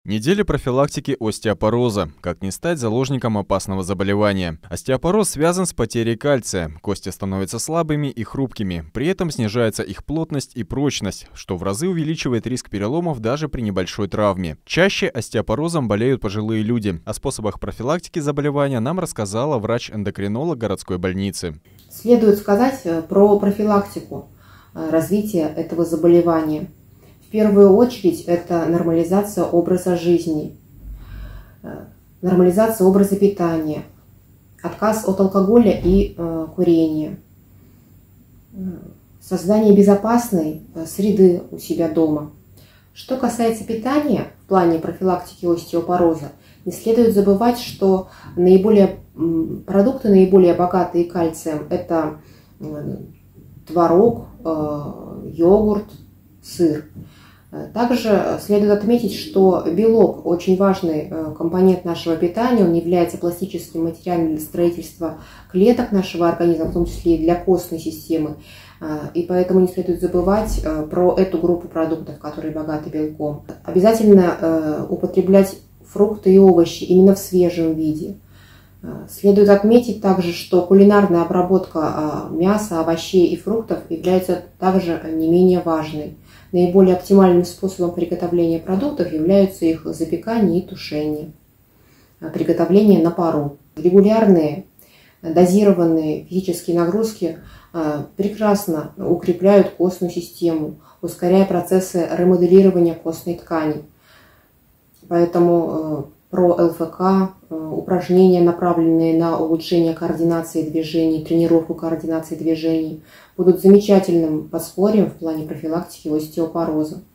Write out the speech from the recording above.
Неделя профилактики остеопороза. Как не стать заложником опасного заболевания. Остеопороз связан с потерей кальция. Кости становятся слабыми и хрупкими. При этом снижается их плотность и прочность, что в разы увеличивает риск переломов даже при небольшой травме. Чаще остеопорозом болеют пожилые люди. О способах профилактики заболевания нам рассказала врач-эндокринолог городской больницы. Следует сказать про профилактику развития этого заболевания. В первую очередь это нормализация образа жизни, нормализация образа питания, отказ от алкоголя и курения, создание безопасной среды у себя дома. Что касается питания в плане профилактики остеопороза, не следует забывать, что продукты наиболее богатые кальцием – это творог, йогурт, сыр. Также следует отметить, что белок – очень важный компонент нашего питания, он является пластическим материалом для строительства клеток нашего организма, в том числе и для костной системы. И поэтому не следует забывать про эту группу продуктов, которые богаты белком. Обязательно употреблять фрукты и овощи именно в свежем виде. Следует отметить также, что кулинарная обработка мяса, овощей и фруктов является также не менее важной. Наиболее оптимальным способом приготовления продуктов являются их запекание и тушение, приготовление на пару. Регулярные дозированные физические нагрузки прекрасно укрепляют костную систему, ускоряя процессы ремоделирования костной ткани. Поэтому про ЛФК, упражнения, направленные на улучшение координации движений, тренировку координации движений, будут замечательным подспорьем в плане профилактики остеопороза.